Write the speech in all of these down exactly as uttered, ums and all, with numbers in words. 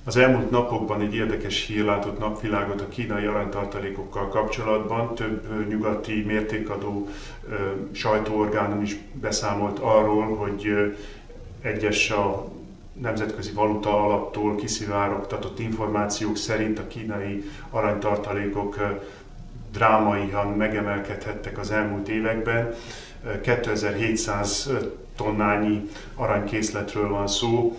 Az elmúlt napokban egy érdekes hír látott napvilágot a kínai aranytartalékokkal kapcsolatban. Több nyugati mértékadó sajtóorgánum is beszámolt arról, hogy egyes a Nemzetközi Valuta Alaptól kiszivárogtatott információk szerint a kínai aranytartalékok drámaian megemelkedhettek az elmúlt években. kétezer-hétszáz tonnányi aranykészletről van szó.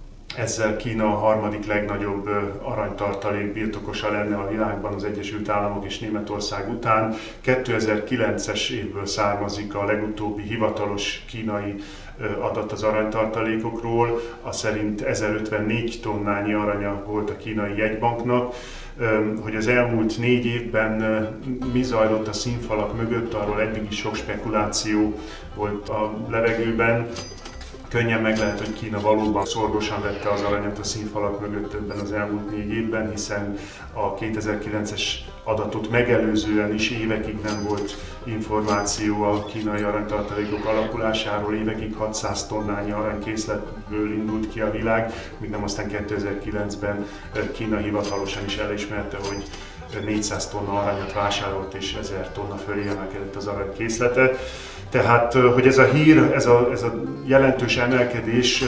Ezzel Kína a harmadik legnagyobb aranytartalék birtokosa lenne a világban az Egyesült Államok és Németország után. kétezer-kilences évből származik a legutóbbi hivatalos kínai adat az aranytartalékokról. Az szerint ezerötvennégy tonnányi aranya volt a kínai jegybanknak. Hogy az elmúlt négy évben mi zajlott a színfalak mögött, arról eddig is sok spekuláció volt a levegőben. Könnyen meg lehet, hogy Kína valóban szorgosan vette az aranyat a színfalak mögött ebben az elmúlt négy évben, hiszen a kétezer-kilences adatot megelőzően is évekig nem volt információ a kínai aranytartalékok alakulásáról, évekig hatszáz tonnányi aranykészletből indult ki a világ, míg nem aztán kétezer-kilencben Kína hivatalosan is elismerte, hogy négyszáz tonna aranyat vásárolt és ezer tonna fölé emelkedett az aranykészlete. Tehát, hogy ez a hír, ez a, ez a jelentős emelkedés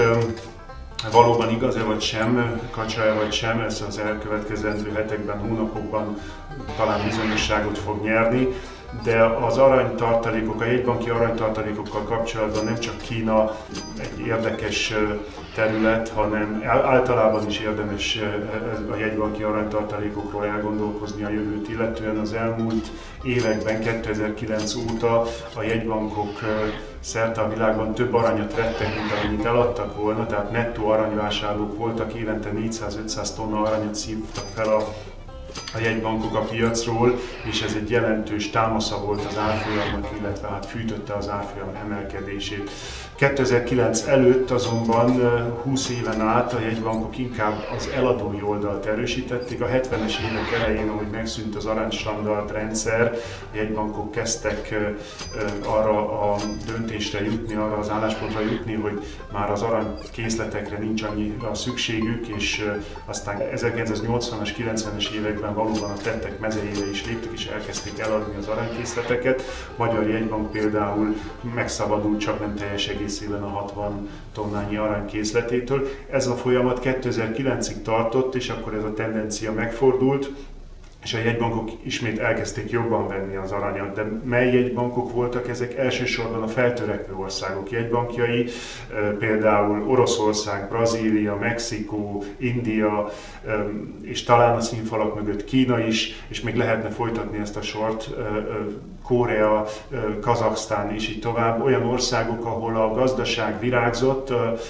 valóban igaz-e vagy sem, kacsa-e vagy sem, ez az elkövetkezendő hetekben, hónapokban talán bizonyosságot fog nyerni. De az aranytartalékok, a jegybanki aranytartalékokkal kapcsolatban nem csak Kína egy érdekes terület, hanem általában is érdemes a jegybanki aranytartalékokról elgondolkozni a jövőt illetően. Az elmúlt években, kétezer-kilenc óta a jegybankok szerte a világban több aranyat vettek, mint amennyit eladtak volna, tehát nettó aranyvásárlók voltak, évente négyszáz-ötszáz tonna aranyat szívtak fel a a jegybankok a piacról, és ez egy jelentős támasza volt az árfolyamnak, illetve hát fűtötte az árfolyam emelkedését. kétezer-kilenc előtt azonban húsz éven át a jegybankok inkább az eladói oldalt erősítették. A hetvenes évek elején, ahogy megszűnt az aranystandard rendszer, a jegybankok kezdtek arra a döntésre jutni, arra az álláspontra jutni, hogy már az aranykészletekre nincs annyira szükségük, és aztán ezerkilencszáznyolcvanas, kilencvenes években valóban a tettek mezejére is léptek, és elkezdték eladni az aranykészleteket. A Magyar Jegybank például megszabadult csak nem teljes egészében a hatvan tonnányi aranykészletétől. Ez a folyamat kétezer-kilencig tartott, és akkor ez a tendencia megfordult, és a jegybankok ismét elkezdték jobban venni az aranyat. De mely jegybankok voltak ezek? Elsősorban a feltörekvő országok jegybankjai, például Oroszország, Brazília, Mexikó, India, és talán a színfalak mögött Kína is, és még lehetne folytatni ezt a sort, Korea, Kazaksztán és így tovább. Olyan országok, ahol a gazdaság virágzott,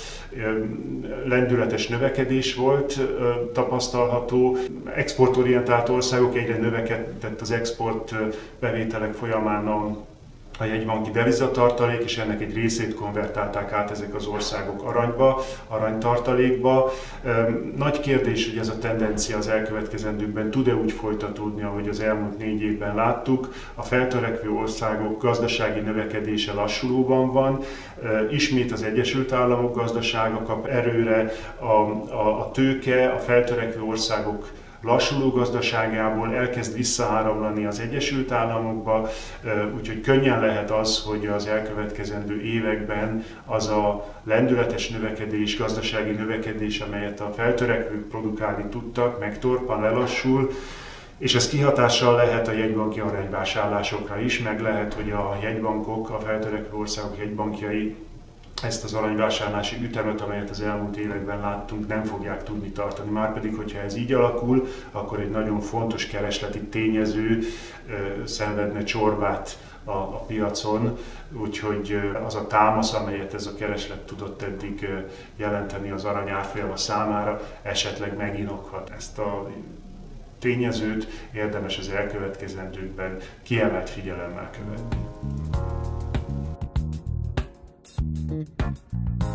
lendületes növekedés volt tapasztalható. Exportorientált országok, egyre növekedett az export bevételek folyamán a a jegybanki devizatartalék, és ennek egy részét konvertálták át ezek az országok aranyba, aranytartalékba. Nagy kérdés, hogy ez a tendencia az elkövetkezendőkben tud-e úgy folytatódni, ahogy az elmúlt négy évben láttuk. A feltörekvő országok gazdasági növekedése lassulóban van, ismét az Egyesült Államok gazdasága kap erőre, a, a, a tőke, a feltörekvő országok lassuló gazdaságából elkezd visszaáramlani az Egyesült Államokba, úgyhogy könnyen lehet az, hogy az elkövetkezendő években az a lendületes növekedés, gazdasági növekedés, amelyet a feltörekvők produkálni tudtak, megtorpan, lelassul, és ez kihatással lehet a jegybanki aranyvásárlásokra is, meg lehet, hogy a jegybankok, a feltörekvő országok jegybankjai ezt az aranyvásárlási ütemet, amelyet az elmúlt években láttunk, nem fogják tudni tartani. Márpedig, hogyha ez így alakul, akkor egy nagyon fontos keresleti tényező szenvedne csorbát a, a piacon, úgyhogy az a támasz, amelyet ez a kereslet tudott eddig jelenteni az arany árfolyama számára, esetleg meginokhat. Ezt a tényezőt érdemes az elkövetkezendőkben kiemelt figyelemmel követni. Thank you.